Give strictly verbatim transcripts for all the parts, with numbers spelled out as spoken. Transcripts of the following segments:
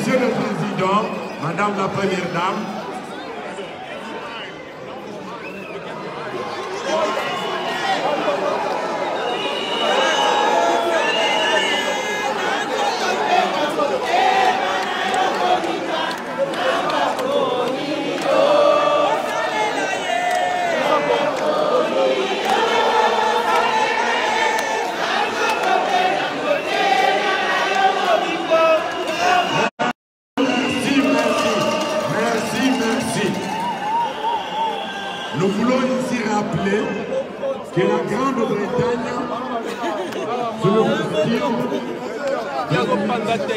Monsieur le Président, Madame la Première Dame, nous voulons ici rappeler que la Grande-Bretagne, sous le président, il y a eu un temps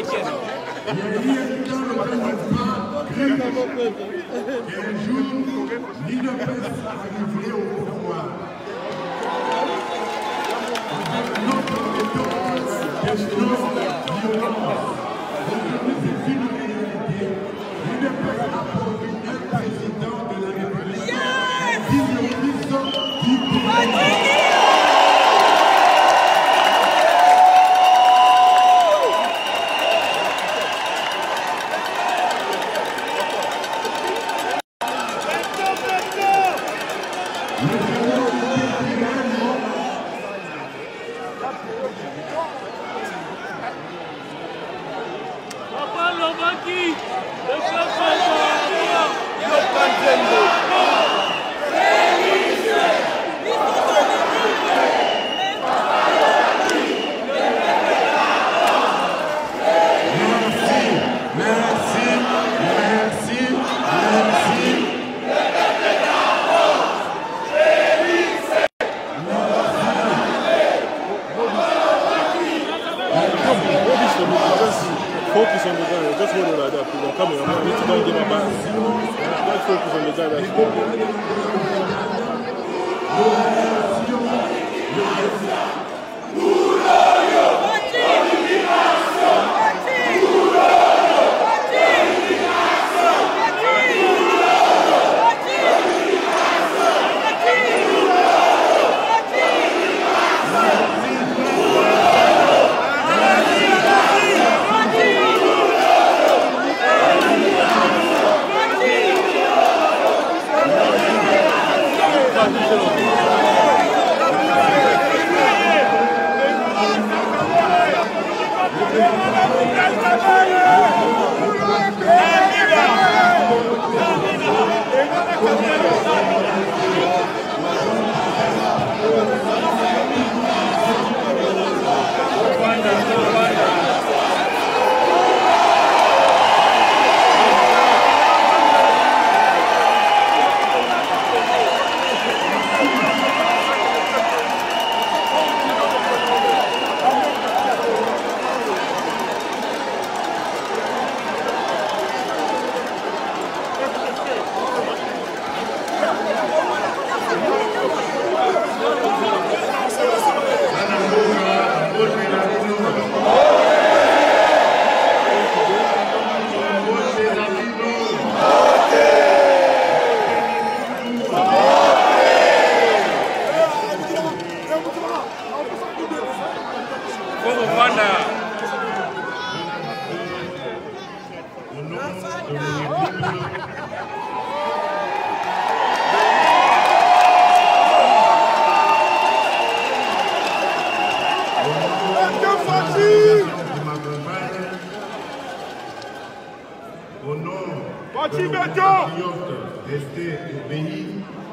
dans lequel nous pas cru qu'un jour, l'I D P S arriverait au pouvoir. Avec notre méthode de non-violence, aujourd'hui c'est une réalité. L'I D P S a produit un président de la République. Focus on the guy, just hold it like that, please. I'm coming, I'm going to get my back. Let's focus on the guy that's au nom de nos compatriotes restés au pays,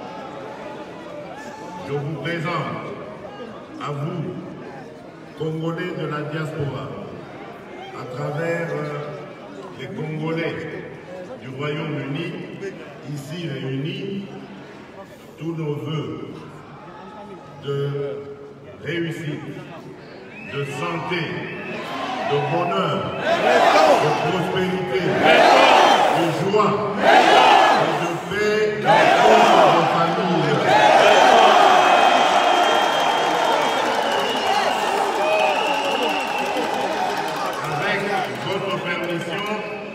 je vous présente à vous, Congolais de la diaspora, à travers les Congolais du Royaume-Uni, ici réunis, tous nos vœux de réussite, de santé, de bonheur, de prospérité, de joie, et de paix dans nos familles. Avec votre permission,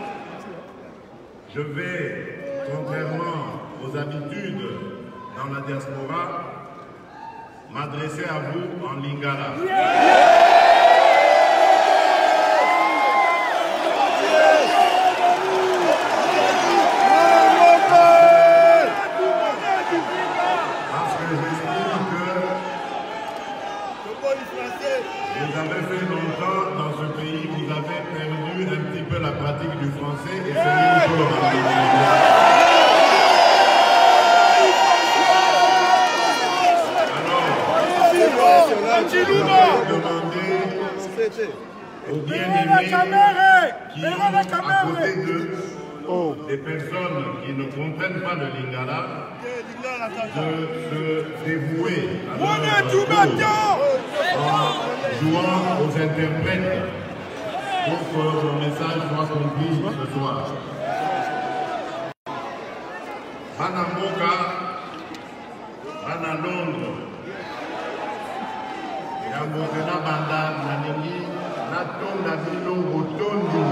je vais, contrairement aux habitudes dans la diaspora, m'adresser à vous en lingala. Yeah! Vous avez fait longtemps dans ce pays, vous avez perdu un petit peu la pratique du français et c'est mieux pour le ramener. Alors, je vais demander aux bien-aimés qui ont à côté d'eux des personnes qui ne comprennent pas le lingala de se dévouer à leur tour en jouant aux interprètes pour que le message soit compris ce soir. Bana Mboka, Bana Londres, Yambotena Banda, Naningi, Natonda Bino Botondi.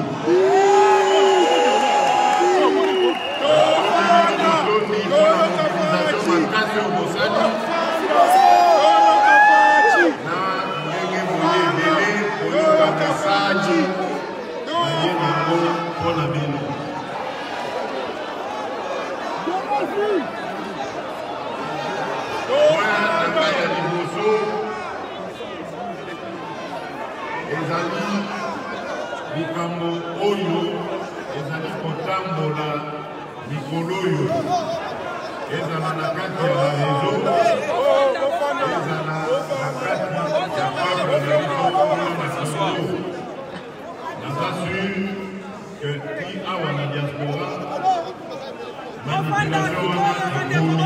Ezali likambo oyo ezali kotambola mikolo oyo ezala na kati ya barezo ezala na kati ya peuple na biso kuna na Congo. Naza sûr que ti awa na diaspora manipulation wana ekomi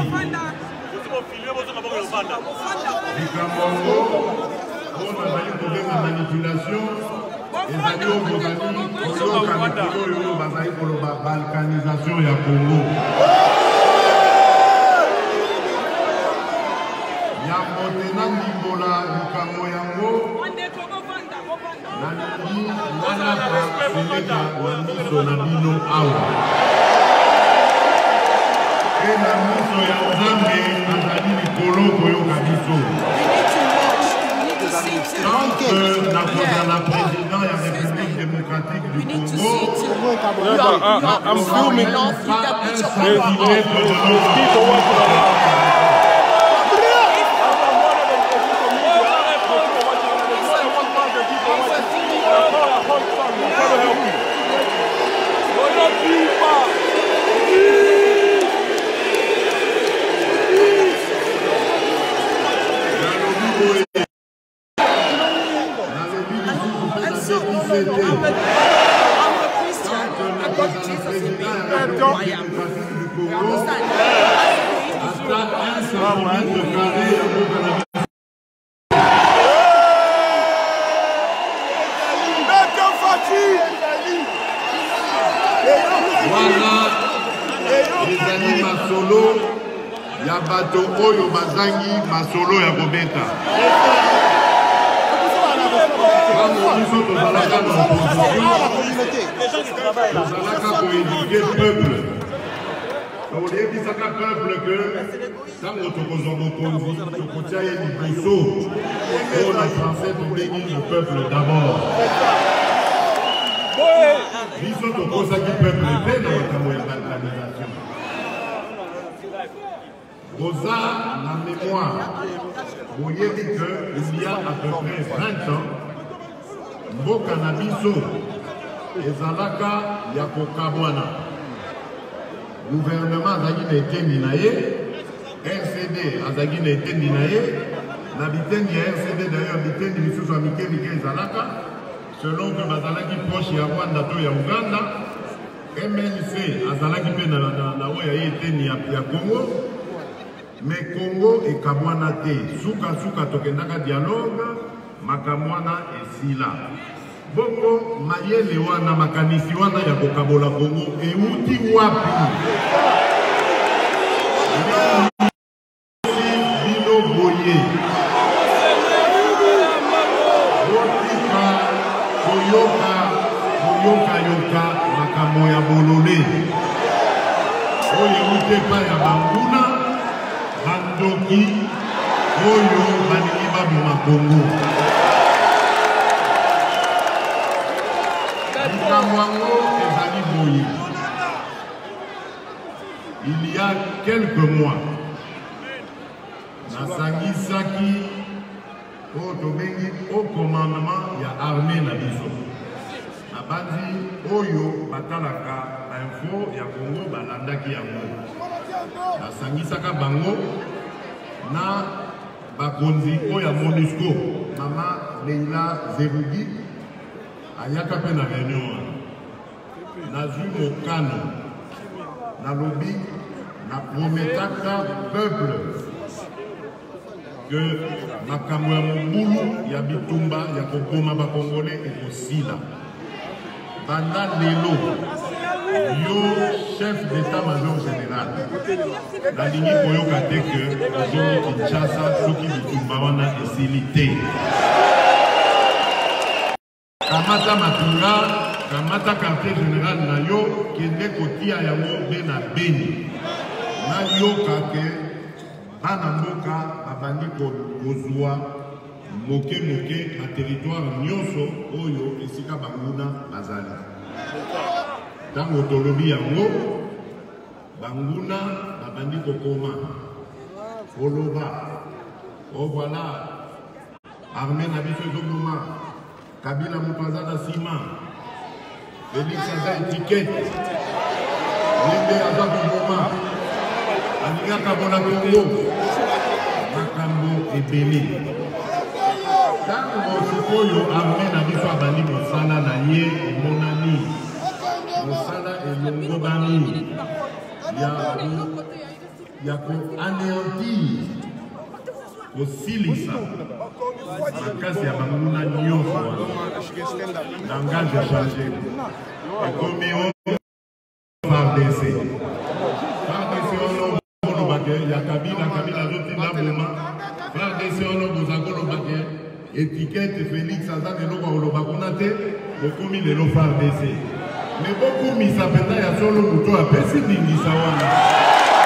likambo yango oyo nazali kobenga manipulation ezali oyo bozali koyoka mikolo oyo bazali koloba balkanisation ya Congo. Yambo tena ndimbola likambo yango nalingi nanapa seleka na miso na bino awa mpe na miso ya Nzambe azali likolo koyoka biso. Tant que la président de la République démocratique du Congo, I'm filming. ya bato oyo bazangi masolo ya kobeta. Biso tozalaka na tozalaka koéduke peuple. Toyebisaka peuple que ntango tokozwa bokonzi tokotia ye liboso oyo na français tobengi le peuple d'abord. Biso tokosaki peuple te na makambo ya balkanisation. Boza la mémoire, vous voyez qu'il y a à peu près vingt ans, Mboka na biso, ezalaka ya kokabwana. Gouvernement azaki na etendi na ye, R C D azaki na etendi na ye, na bitendi ya R C D d'ailleurs bitendi misusu ya mike mike ezalaka, selon que bazalaki proche ya Rwanda to ya Uganda, M L C azalaki pe na na oyo ya etendi ya Congo. Mais Congo et Kabwana te, suka suka tokendaka dialogue, makamwana esila. Bongo mayele wana makanisi wana ya kokabola Congo euti wapi? Bino boye. Botika koyoka koyoka yoka makambo ya bolole. Oyo euti pa ya banguna. Bandoki oyo balingi babima Congo. Likambo yango ezali boye. Il y a quelques mois, nasangisaki oyo tobengi au commandement ya armée na biso. Abandi oyo batalaka info ya Congo balandaki yango. Basangisaka bango na bakonzi oyo ya MONUSCO. Mama Leila Zerugi ayaka pe na réunion. Nazwi mokano na lobi na prometaka peuple que makambo ya mobulu ya bitumba ya kokoma bakongolais ekosila. Banda lelo yo chef d'état-major général nalingi koyoka te ke ozongi Kinshasa soki bitumba wana esili te. Kamata matunga, kamata quartier général na yo kende kotia yango be na Beni. Na yoka ke bana mboka babandi kozwa moke moke na territoire nyonso oyo esika banguna bazali. Tango tolobi yango banguna babandi kokoma koloba o voilà armée na biso ezoboma. Kabila mutuaza na sima Félix aza étiquette Lembe aza koboma alingaka bona Congo makambo ebele. Tango sikoyo armée na biso abandi mosala na ye emonani mosala elongobani ya koanéantir kosilisa makasi ya banguna nyonso langage echange ekomi o F A R D C. F A R D C ono bolobake ya Kabila Kabila azotinda boma. F A R D C ono boza kolobake étiquette Félix aza eloko oloba kuna te bokomi lelo F A R D C. Me bokumisa peta ya solo moto apesi bingisa wana.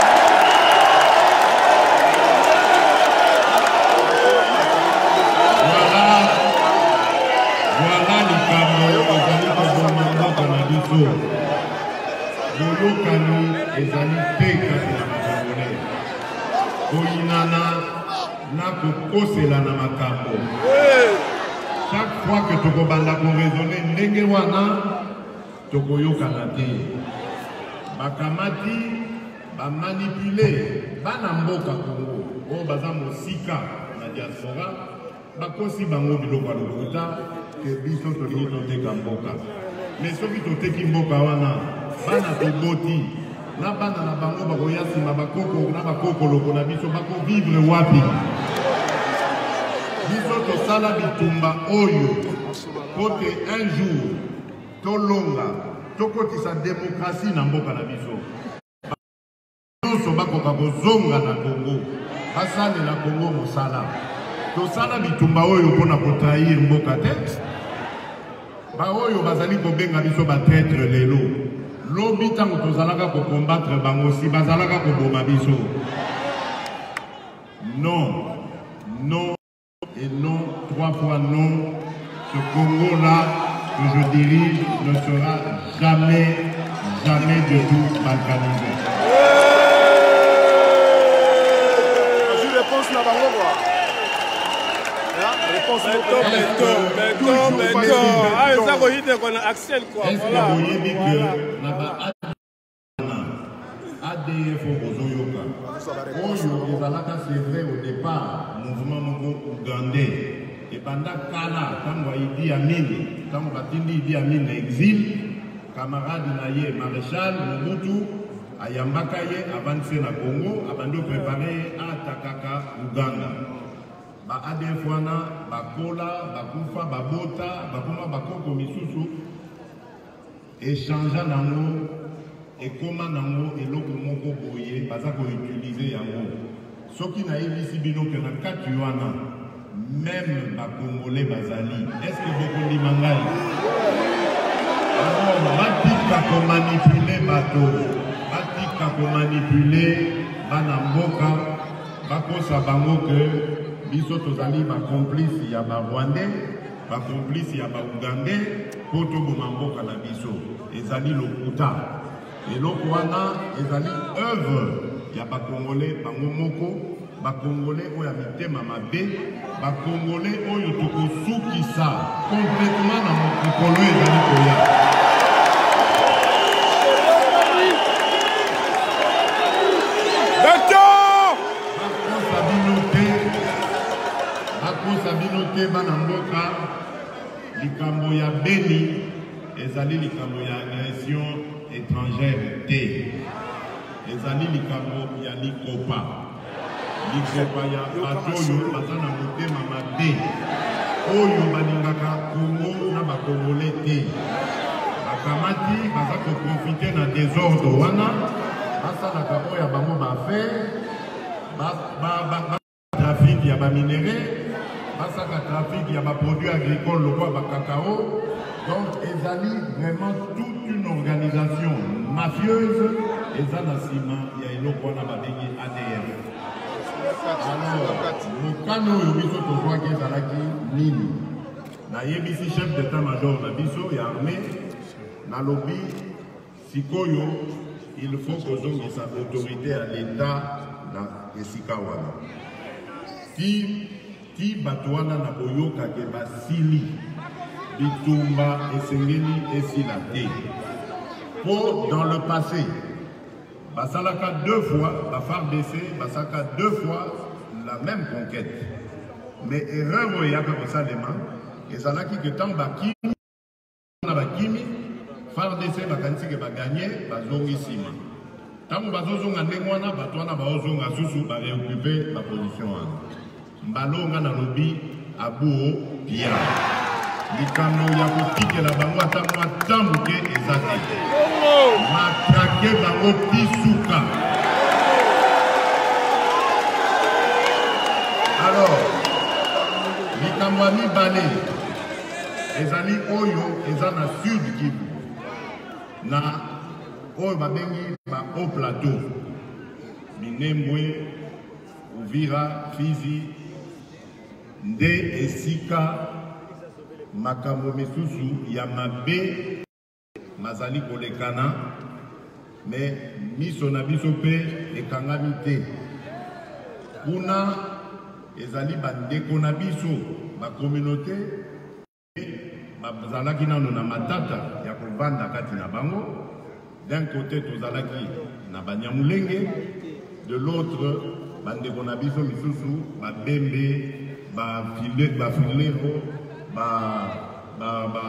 Boyokani ezali te kati na bakongolais. Koyinana na kokosela na makambo. Chaque fois que tokobanda koraisonner ndenge wana tokoyokana te. Bakamati bamanipule bana mboka Congo oyo baza mosika na diaspora bakosi bango biloko ya lokuta ke biso tolingi toteka mboka. Mais soki toteki mboka wana bana toboti na bana na bango bakoya nsima bakoko na bakokoloko na biso bako vivre wapi? Biso tosala bitumba oyo kote un jour tolonga tokotisa démocratie na mboka na biso. Nyonso bakoka kozonga na Congo basalela Congo mosala. Tosala bitumba oyo mpona kotrahir mboka te. Ba oyo bazali kobenga biso ba traître lelo. Lobi tango tozalaka ko combattre bango si bazalaka ko boma biso. Non, non et non, trois fois non. Ce Congo-là que je dirige ne sera jamais, jamais du tout balkanisé. Je réponse là bango quoi. Réponse béton, béton, béton. Ah, ça va y être qu'on a accès quoi. Voilà. Voilà. A D F Ozoyoka. Oyo ezalaka c'est vrai au départ mouvement moko ougandais. Et pendant Kala, quand Idi Amin, quand Batindi Idi Amin exil, camarade naye maréchal Mobutu ayambaka ye avancé na Congo, abando préparé à Takaka Uganda. Ba A D F wana bakola bakufa babota bakoma bakoko misusu échangeant nango ekoma nango eloko moko boye baza ko utiliser yango soki na yebisi bino ke na kati wana même bakongolais bazali est-ce que boko limangai alors batika ko manipuler bato batika ko manipuler bana mboka bakosa bango ke biso tozali ba complice ya ba Rwandais, ba complice ya ba Ougandais, poto boma mboka na biso. Ezali lokuta. Eloko wana ezali œuvre ya ba Congolais bango moko ba Congolais oyo mitema mabe, ba Congolais oyo tokosukisa complètement na mokolo ezali koya. Sabinote bana mboka likambo ya Beni ezali likambo ya agression étrangère te ezali likambo ya likopa likopa ya batoyo baza na motema mabe oyo balingaka Congo na bakongole te bakamati baza koprofite na désordre wana basalaka oyo ya bango baaffaire trafic ya baminere basaka trafic ya produits agricoles lokola ba cacao. Donc ezali vraiment toute une organisation mafieuse ezana sima ya eloko wana babengi A D F. Alors mokano oyo biso tozwaki ezalaki nini na yebisi chef d'état-major na biso ya armée na lobby sikoyo il faut kozongisa autorité à l'état na esika wana ti ti batuana na boyoka ke basili bitumba esengeli esila te. Pour dans le passé basalaka deux fois ba F A R D C basalaka deux fois la même conquête mais erreur oyaka kosalema ezalaki ke tant bakimi na bakimi F A R D C bakanisi ke baganye bazongi sima tango bazozonga ndenge wana batuana baozonga susu ba réoccuper ba position wana Mbalonga na lobi abuo pia likambo ya kotikela bango ata mwa tambuke ezaki matrake bango pisuka. Alors likambo ya mibale ezali oyo eza na sud Kivu na oyo babengi ba haut plateau Minembwe Uvira Fizi nde esika makambo misusu ya mabe mazali kolekana mais miso na biso pe ekangami te kuna ezali bandeko na biso ba communauté bazalaki nano na matata ya kovanda kati na bango. D'un côté tozalaki na Banyamulenge, de l'autre bandeko na biso misusu ba bembe ba filet ba filero ba ba ba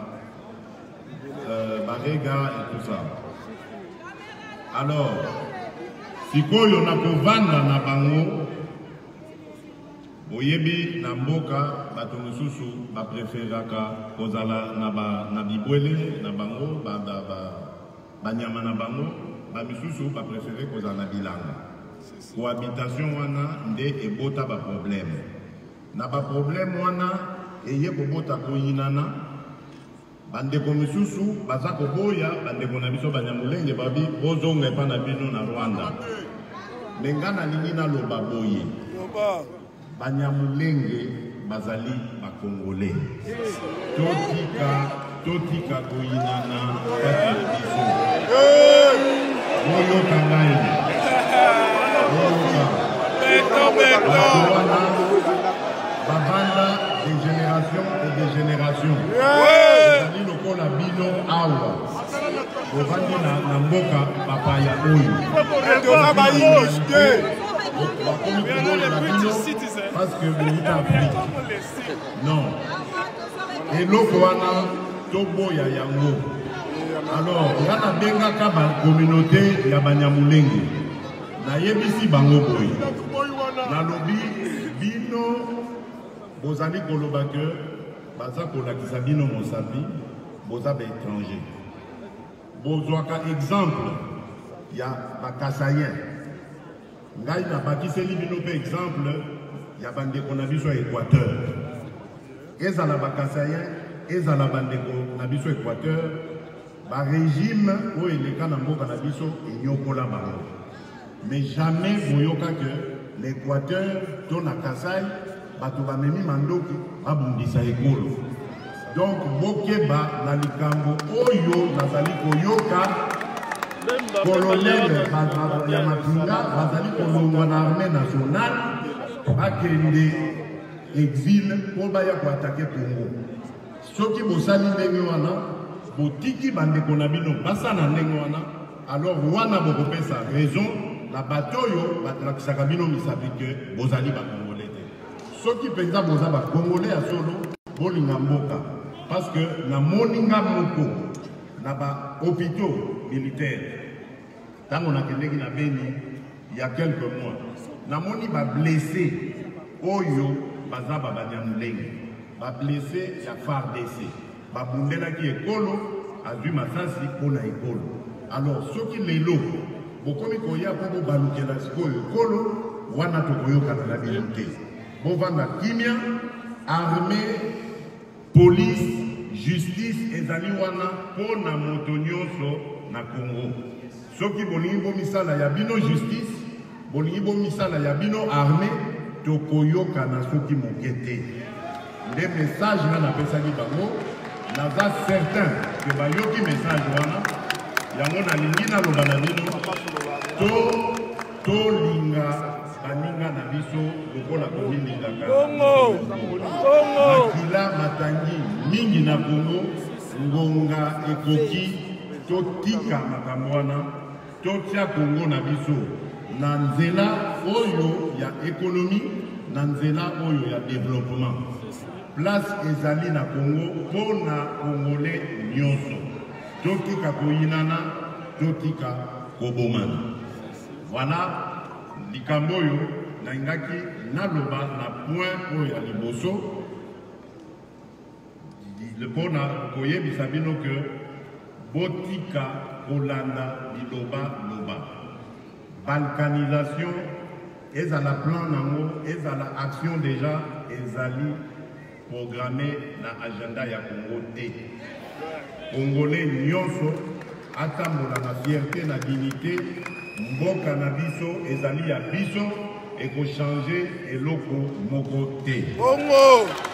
euh, ba rega et tout ça. Alors sikoyo na kovanda na bango boyebi na mboka bato misusu ba preferaka kozala na ba na bibwele na bango ba ba ba banyama na bango ba misusu ba préférer kozala na bilanga. Cohabitation wana nde ebota ba problème na ba problème wana eye kobota koyinana bandeko misusu baza koboya bandeko na biso Banyamulenge babi bozonga epa na bino na Rwanda mengana ningi na loba boye Banyamulenge bazali ba Congolais totika totika koyinana kati na biso moyo kangai Beto, beto. Babanda des générations et des générations. Ezali lokola bino awa. Bovandi na mboka papa ya oyo. Parce que vous êtes Afrique. Non. Et l'autre wana tobo ya yango. Alors, ngana benga ka ba communauté ya Banyamulenge. Na yebisi bango boy na lobi bino bozali koloba ke baza kolakisa bino mosapi boza ba étranger bozwaka exemple ya bakasayen ngai na bakiseli bino pe exemple ya bandeko na biso ya Équateur ezala bakasayen ezala bandeko na biso Équateur ba régime oyo eleka na mboka na biso enyokola bango. Mais jamais boyoka que l'Équateur, ton Kasai, batuba memi mandoki, abundisa ekolo. Donc bokeba na likambo oyo nazali koyoka colonel ya Matunga bazali kolongwa na armée nationale bakende exil pour baya ko attaquer Congo. Soki bosali ndenge wana botiki bandeko na bino basana ndenge wana alors wana bokopesa raison la batoyo batlakisaka bino misabi ke bozali ba Congolais te. Soki penza boza ba Congolais ya solo bolinga mboka parce que na moninga moko na ba hôpitaux militaires tango na kendeki na Beni il y a quelques mois na moni ba blessé oyo baza ba banyamulenge ba blessé ya F A R D C ba bundela ki ekolo azui masasi pona ekolo. Alors soki lelo bokomi koya po balukela sikoyo ekolo wana tokoyoka na bino te bovanda kimia armée police justice ezali wana pona moto nyonso na Congo. Soki bolingi bomisala ya bino justice bolingi bomisala ya bino armée tokoyoka na soki mokete. Les messages na napesaki bango naza certain que bayoki message wana yango nalingi naloba na bino to tolinga baninga na biso lokola komilingaka makila matangi mingi na Congo ngonga ekoki totika makambo wana totia Congo na biso na nzela oyo ya économie na nzela oyo ya développement. Place ezali na Congo pona Congolais nyonso totika koyinana totika kobomana. Voilà likambo oyo naingaki naloba na point oyo ya liboso pona koyebisa bino ke botika kolanda liloba loba. Balkanisation ezala plan nango ezala action déjà ezali programmé na agenda ya Congo te. Congolais nyonso atambola na fierté na dignité mboka na biso ezali ya biso eko changer eloko moko te. Congo.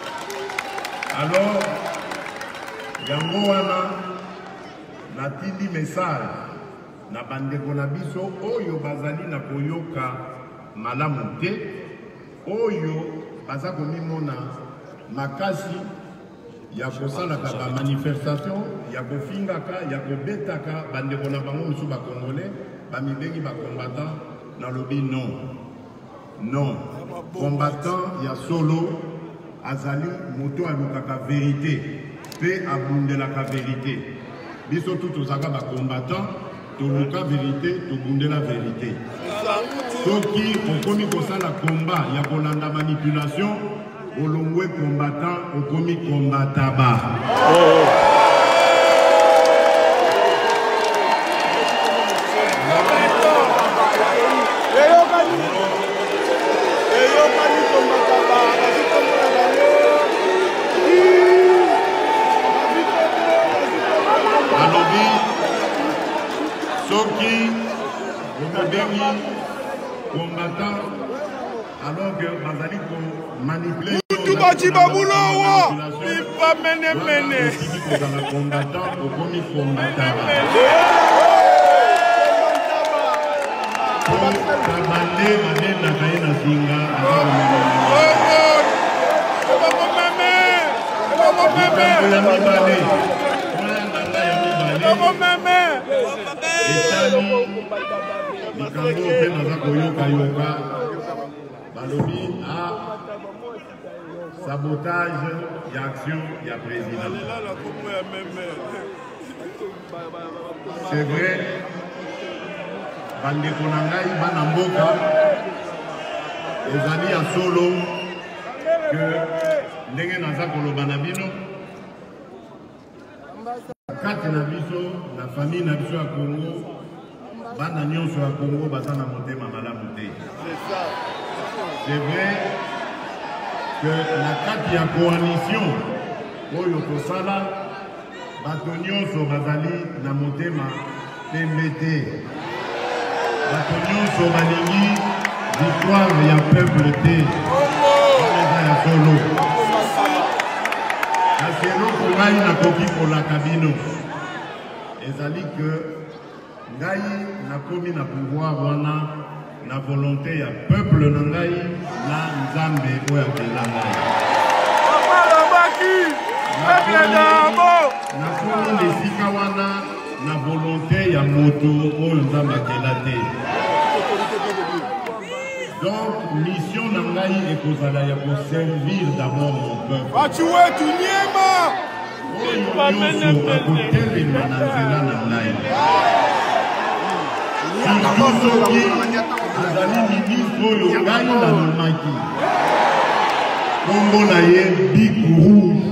Alors yango wana natindi message na bandeko na biso oyo bazali na koyoka malamu te oyo baza komimona makasi ya kosalaka ba manifestation ya kofingaka ya kobetaka bandeko na bango mosusu ba Congolais bamibengi ba combattant na lobi non non combattant ya solo azali moto alukaka vérité pe abundelaka vérité biso tout tozaka ba combattant toluka vérité tobundela vérité soki okomi kosala combat ya kolanda manipulation olongwe combattant okomi combataba. Alobi soki okobengi combattant alors que bazali ko manipuler tout bati babulo wa pas mene mene kozala combattant okomi combattant kabande manena kaye na singa likambo mpe naza koyoka-yoka balobi a sabotage ya action ya président. C'est vrai bandeko na ngai bana mboka ezali ya solo que ndenge naza koloba na bino kati na biso na famille na biso ya Congo bana nyonso ya Congo baza na motema malamu te. C'est vrai que na kati ya coalition oyo tosala bato nyonso bazali na motema pembe te. Bato nyonso balingi victoire ya peuple te. Eza ya solo. Kasi eloko ngai nakoki kolaka bino ezali que ngai nakomi na pouvoir wana na volonté ya peuple na ngai na nzambe oyo akenda ngai. Nakomi lesika wana na volonté ya moto oyo nzambe akenda te. Donc mission na ngai ekozala ya koservir d'abord mon peuple. Oyo nyonso akotelema na nzela na ngai. Soki azali ministre oyo ngai nalobaki kombo na ye Bic Rouge.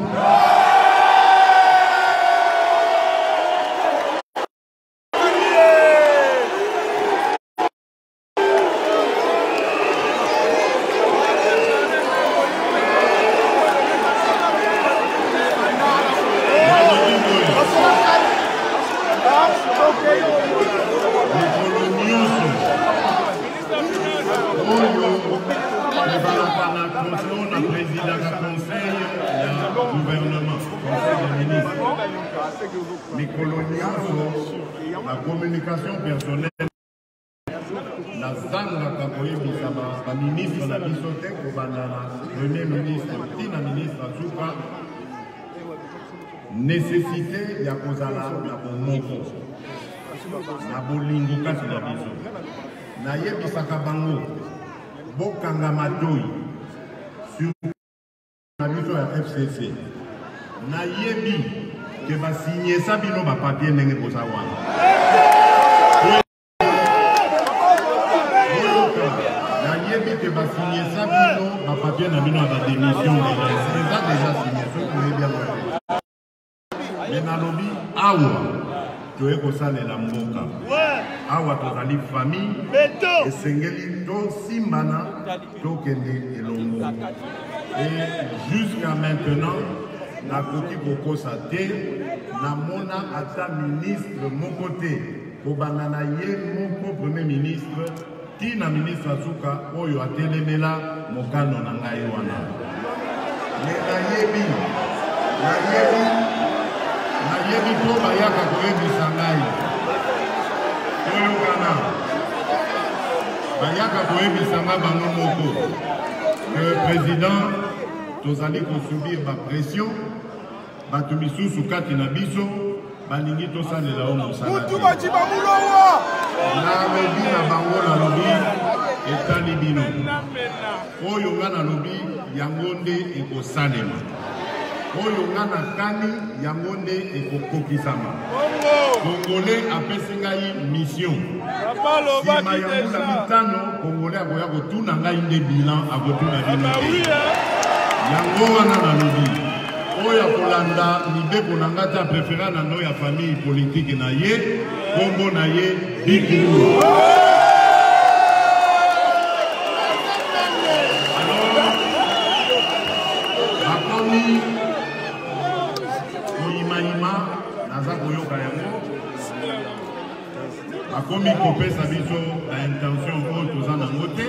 La communication personnelle, la zanga kakoyebisa ba ministre na biso te ko bandana premier ministre tina ministre Azuka nécessité ya kozala na bomoko na bolingo kasi na biso na yebisaka bango bokanga matoi sur na biso ya F C C na yebi que va signer ça bino ba papier ndenge koza wana na yebi que va signer ça bino ba papier na bino ba démission c'est ça déjà signé so ko bien mais na lobi awa to eko salela mboka awa tozali famille esengeli to simbana to kende elongo et jusqu'à maintenant na koki kokosa te na mona ata ministre moko te kobanda na ye moko premier ministre ti na ministre Azuka oyo atelemela mokano na ngai wana me nayebi nayebi nayebi po bayaka koyebisa ngai toyokana bayaka koyebisa ngai bango moko le président tozali kosubir ba pression bato misusu kati na biso balingi tosalela o mosala nalobi na bango nalobi etali bino oyo nga nalobi yango nde ekosalema oyo nga nakani yango nde ekokokisama Congolais apesi ngai mission nsima ya mbula mitano Congolais akoya kotuna ngai nde bilan akotuna bino te yango wana nalobi oyo akolanda mibeko na nga te apréféra na no ya famille politique na ye kombo na ye Bic Rouge. Alors bakomi koyimayima naza koyoka yango bakomi kopesa biso na intention oyo toza nango te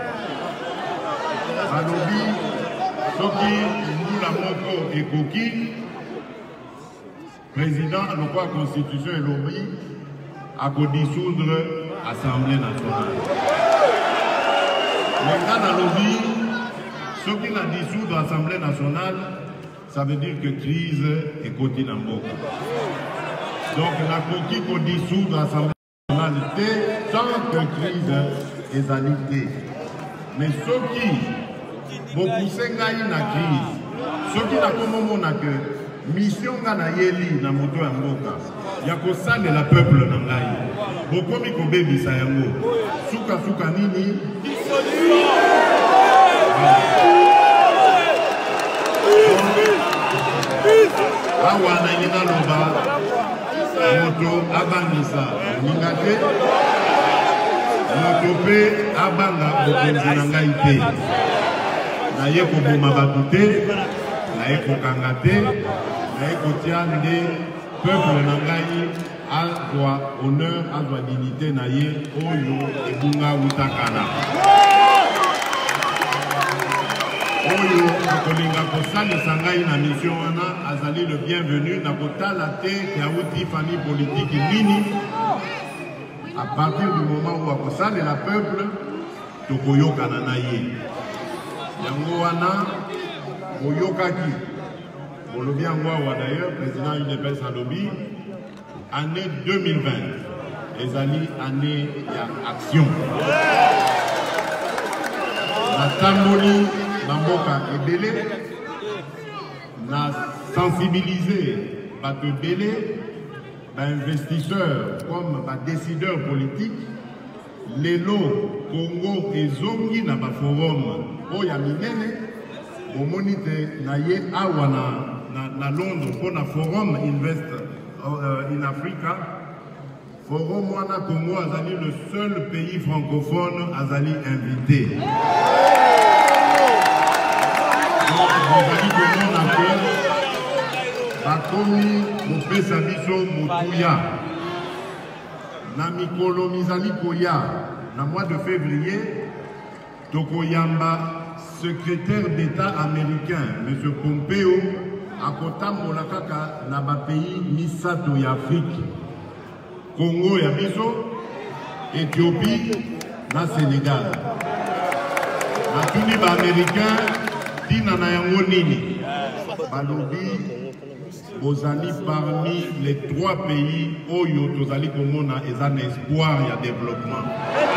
balobi soki mbula moko ekoki président alokwa constitution elobi akodissoudre assemblée nationale menga nalobi soki na dissoudre assemblée nationale ça veut dire que crise ekoti na mboka donc nakoki kodissoudre assemblée nationale te tant que crise ezali te mais soki bopousse ngai na crise soki nakomomona ke mission nga na yeli na moto ya mboka ya kosalela peuple na ngai bokomi kobebisa yango suka-suka nini awa nangi naloba moto abangisa ninga te moto mpe abanga bokonzi na ngai te naye koboma bato te naye kokanga te naye kotia nde peuple na ngai azwa honneur azwa dignité na ye oyo ebunga wutakana oyo akolinga kosalisa ngai na mission wana azali le bienvenu na kotala te ke awuti famille politique nini à partir du moment où akosala la peuple tokoyokana na ye yango wana boyokaki bolobi yango awa d'ailleurs président U D P S alobi année deux mille vingt ezali année ya action natamboli bamboka ebele na sensibiliser bato ebele d'investisseurs comme des décideurs politiques, les lots Congo et Zongi na ba forum oya minene au monite na ye awa na na Londres pour na forum Invest uh, in Africa. Forum wana Congo azali le seul pays francophone azali invité. Donc azali Congo na que bakomi kopesa biso motuya na mikolo mizali koya na mois de février tokoyamba secrétaire d'État américain M. Pompeo akotambola kaka na ba pays misato ya Afrique Congo ya biso Éthiopie na Sénégal natuni ba américain tina na yango nini balobi Bozali parmi les trois pays Oyo Tozali Komona et un espoir et un développement.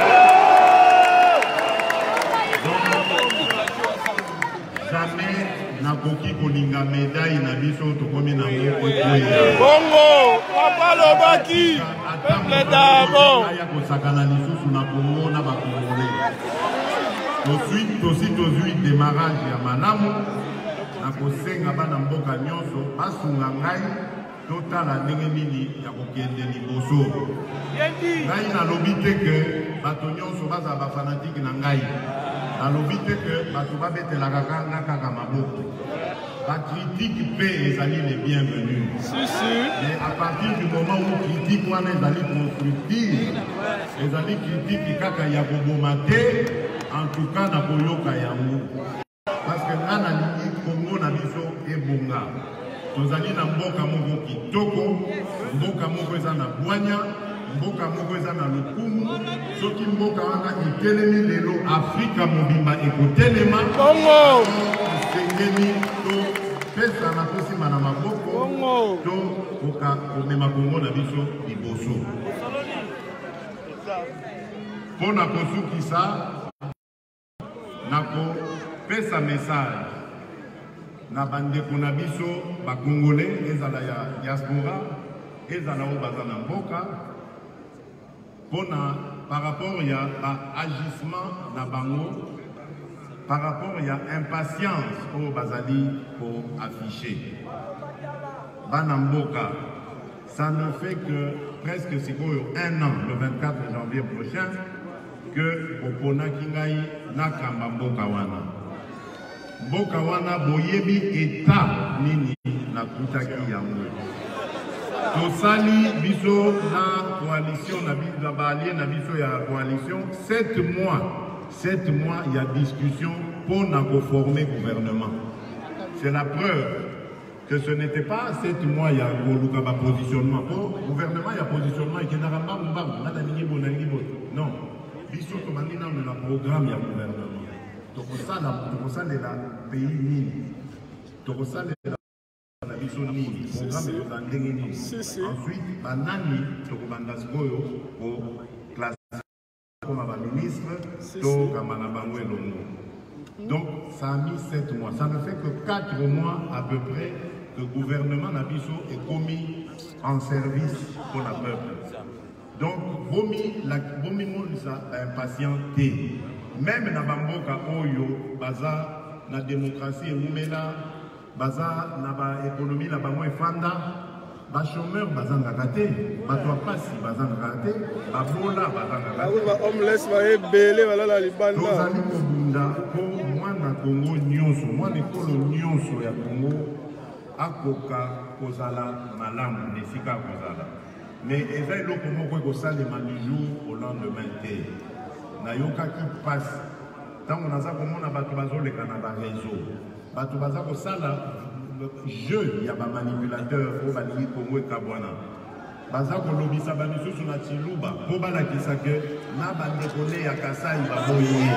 Donc, jamais n'a koki kolinga médaille na biso tokomi na Bongo, papa Lobaki, peuple d'abord. Ya kosakana lisusu na Congo na ba Congolais. Ensuite, aussi tozui démarrage ya malamu. Nakosenga bana mboka nyonso basunga ngai totala ndenge nini ya kokende liboso ngai nalobi te ke bato nyonso baza bafanatike na ngai nalobi te ke bato babetelaka kanga kaka maboko bakritike mpe ezali les bienvenus mais à partir du moment où critique wana ezali constructive ezali critique kaka ya koboma te en tout cas nakoyoka yango parce que nana lingi Congo na biso ebonga tozali na mboka moko kitoko mboka moko eza na bwanya mboka moko eza na lokumu soki mboka wana itelemi lelo Afrika mobimba ekotelema Congo sengeni to pesa na tosima na maboko to koka komema Congo na biso liboso mpona kosukisa nako pesa message na bandeko na biso ba Congolais ezala ya diaspora ezala o bazana mboka pona par rapport ya ba agissement na bango par rapport ya impatience o bazali pour afficher bana mboka ça ne fait que presque sikoyo un an le vingt-quatre janvier prochain que opona kingai nakamba mboka wana mboka wana boyebi état nini na kutaki yango tosali biso na coalition na biso na balie na biso ya coalition sept mois sept mois il y a discussion pour na former gouvernement c'est la preuve que ce n'était pas sept mois il y a koluka ba positionnement pour gouvernement il y a positionnement et que na ramba mbamba na ningi bona ningi bona non biso to mandina na programme ya gouvernement tokosalela pays nini tokosalela na biso nini programme eza ndenge nini ensuite banani tokobanda sikoyo ko classe comme baministre to kama na bango elongo donc ça a mis sept mois ça ne fait que quatre mois à peu près que le gouvernement na biso est commis en service pour le peuple donc vomi la vomi molisa impatienté même na bamboka oyo baza na démocratie eumela baza na ba économie la bango efanda ba chômeur bazangaka te bato apasi bazangaka te babola bazangaka te ba homeless ba ebele balala libanda tozali kobunda po mwana Congo nyonso mwana ekolo nyonso ya Congo akoka kozala malamu esika kozala mais eza eloko moko ekosalema du jour au lendemain te nayokaki pasi ntango naza komona bato bazoleka na bareseau bato baza kosala jeu ya bamanipulateur oyo balingi Congo ekabwana baza kolobisa bamisusu na Chiluba po balakisa ke na bandeko ne ya Kasai baboyi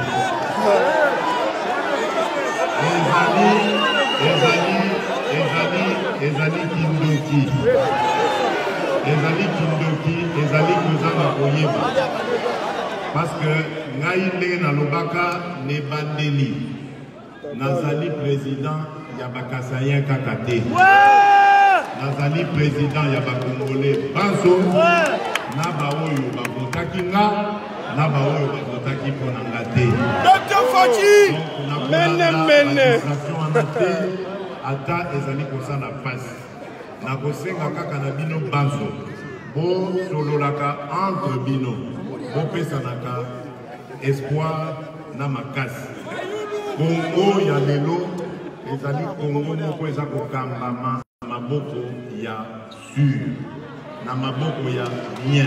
ezali ezali ezali ezali kindoki ezali kindoki ezali kozanga koyeba parce que ngai ndenge nalobaka ne bandeli nazali président ya bakasayen kaka te nazali président ya bakongolais banso na baoyo bavotaki nga na baoyo bavotaki mpo na nga te Docteur Fachi mene mene wana te ata ezali kosala pasi nakosenga kaka na bino banso bosololaka entre bino bopesanaka espoir na makasi Congo ya lelo ezali Congo moko eza kokambama maboko ya sur na maboko ya bien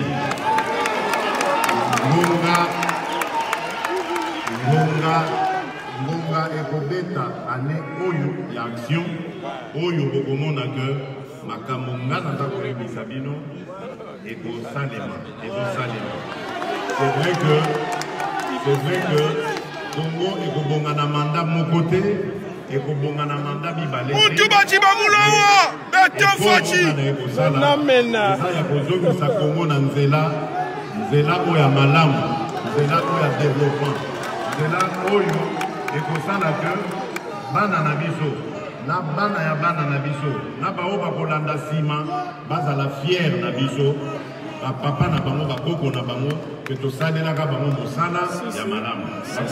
ngonga ngonga ngonga ekobeta ane oyo ya action oyo bokomona ke makambo nga naza koyebisa bino ekosalema ekosalema c'est vrai que c'est vrai que Congo ekobonga na mandat moko te ekobonga na mandat mibale te mutu bati bamulawa Docteur Fachi namena eza ya kozongisa Congo na nzela nzela oyo ya malamu nzela oyo ya développement nzela oyo ekosala ke bana na biso na bana ya bana na biso na bao bakolanda nsima bazala fier na biso bapapa na bango bakoko na bango ke tosalelaka bango mosala ya malamu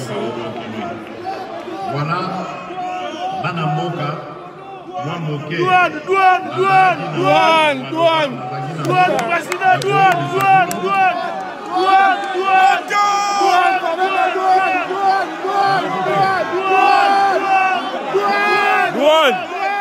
voilà bana mboka mwa moke douane douane douane douane douane douane président douane douane douane douane douane douane douane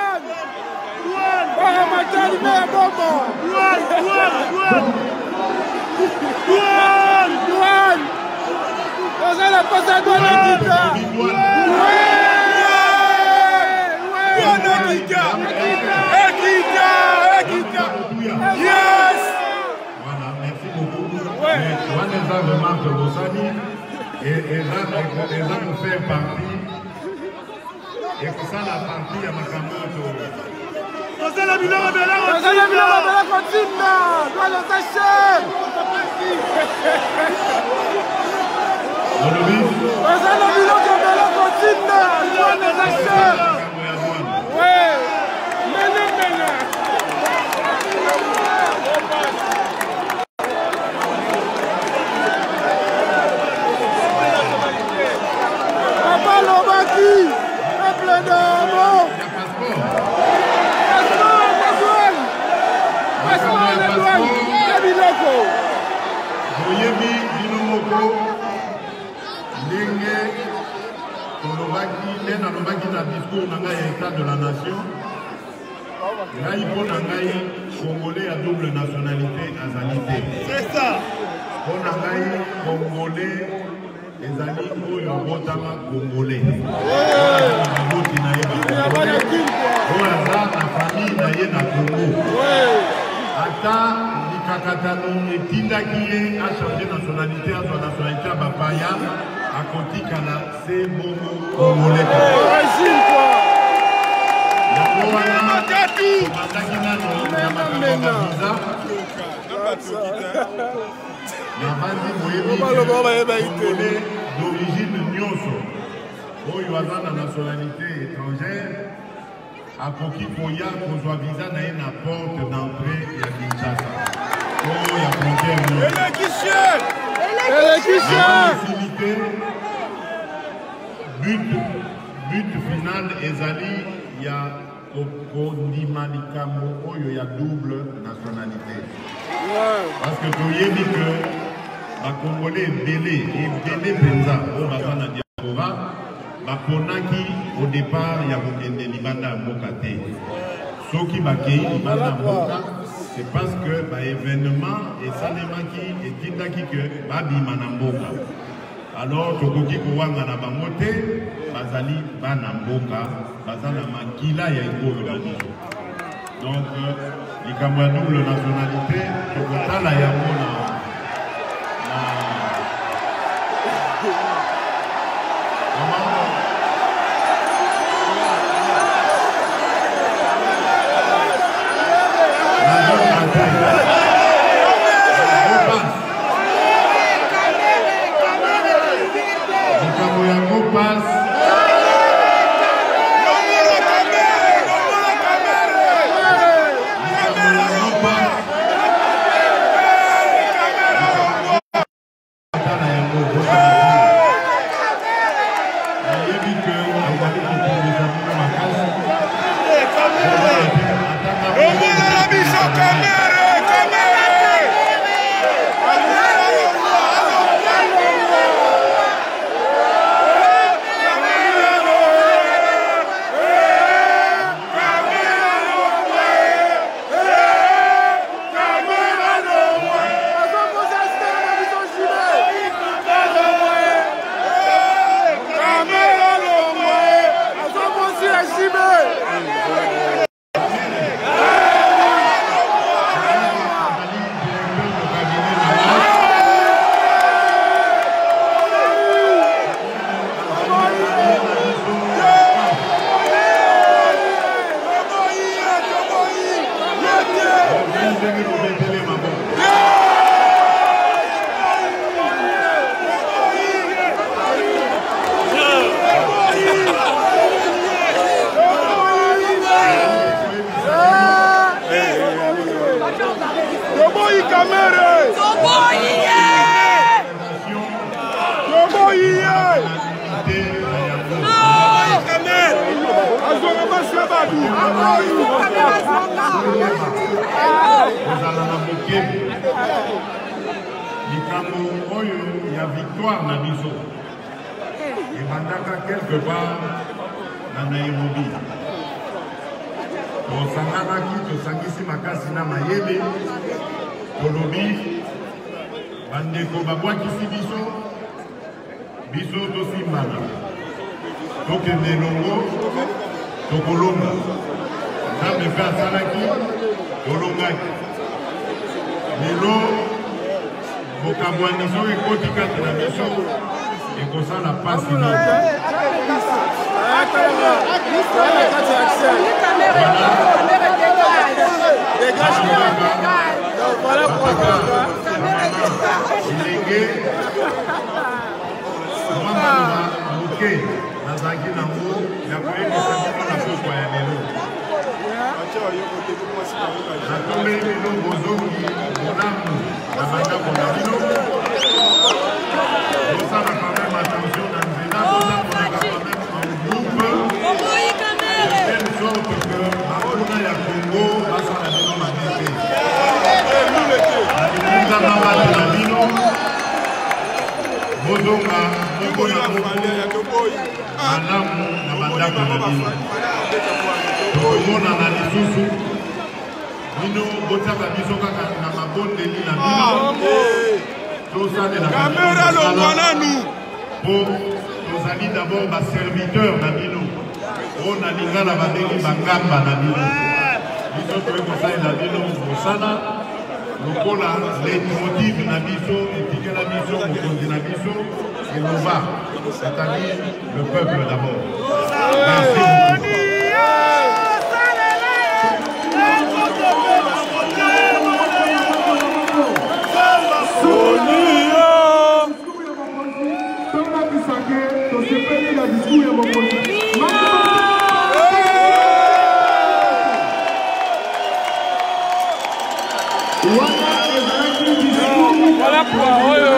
Yes! Voilà, merci beaucoup. Mais toi, les arguments de Bossani, et là, nous faire partie, et que ça, la partie à ma camoto. Vous allez bien, vous allez bien, vous allez bien, vous allez continuer, doit le tâcher. On le vit? Vous allez bien, vous allez continuer, doit le tâcher. Oui, menez, menez. Papa Lobaki, un plein d'amour. Boyebi Binomoko Ndenge Kolobaki Nena Lobaki na discours na ngai ya état de la nation ngai mpo na ngai Congolais à double nationalité azalité. C'est ça. Mpo na ngai Congolais ezali oyo abotama Congolais aboti na ye Congolais oyo aza na famille na ye na Congo ata kakatano etindaki ye achange nationalité azwa nationalité ya bapaya akotikala se bongo Congolais yango wana obandaki nano na makambo ya baviza nabandi boyebi Congolais d'origine nyonso oyo aza na nationalité étrangère akoki koya kozwa visa na ye na porte d'entrée ya Kinshasa. Oh, ya frontière. Électricien! Électricien! But, but final ezali ya kondima likambo oyo ya double nationalité. Parce que toyebi que bakongolais ebele ebele penza oyo baza na diaspora baponaki au départ ya kokende libanda ya mboka te soki bakei libanda ya mboka c'est parce que ba événement esalemaki etindaki que babima na mboka alors tokoki kowanga na bango te bazali bana mboka baza na makila ya ekolo na biso Donc, les Camerounais double nationalité, le quota la Yamona. Il y a victoire dans Biso. Et Bandaka quelque part dans Nairobi. Au Sangaraki, au Sangisi Makasina Mayele, Kolobi, Bandeko Babouakisi Biso, Biso Tosimbana. Tokende Longo, Tokolonga. Ça me fait à Salaki, Tolongaki. Lelo, Bokabouaniso et Kotika de la maison, et comme ça la passe in ordre. Voilà pourquoi. Nos amis d'abord, ma serviteur Nabino. On a dit la bandéli Bangamba Nabino. Ils ont trouvé comme ça, Nabino, Moussana. Nous avons les motifs Nabiso, et puis la mission, nous avons Nabiso, et nous va. C'est-à-dire le peuple d'abord. Merci beaucoup. Voilà pourquoi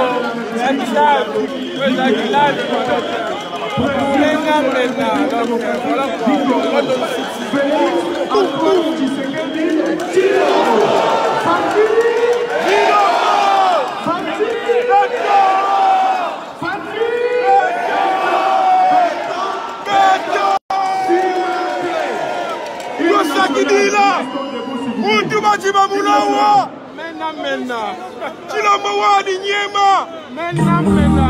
Mena mena, kila mawani nyema. Mena mena.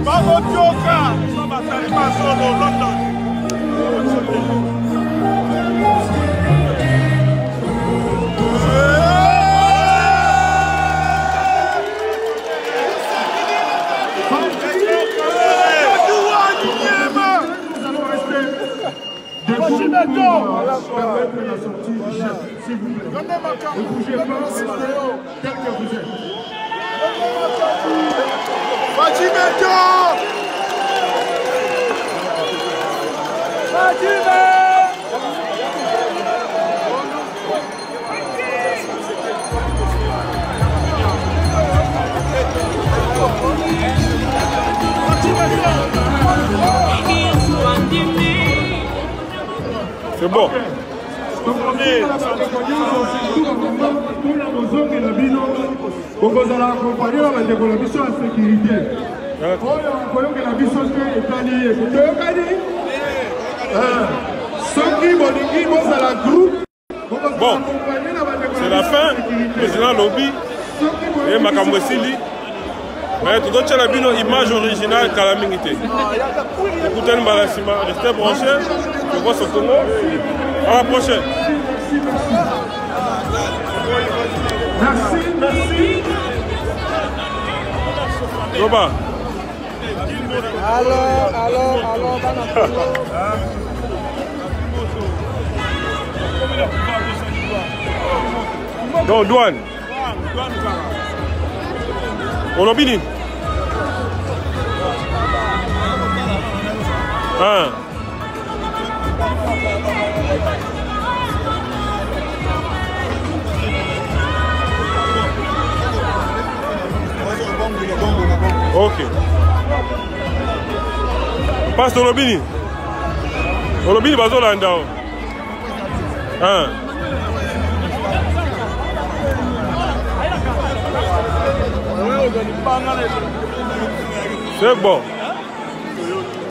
C'est bon. Bon, c'est la fin. Le président lobby et Makambo Sili. Mais tout d'autres la bino image originale Kalamingité. Écoutez le balassima, restez branchés. Je vois ce Congo. À la prochaine. Merci, merci. Goba. Alors, alors, alors, Non, douane. On a bini. Ah. Ok. Passe dans le bini. Dans le bini, bazo là dedans. Ah. C'est bon.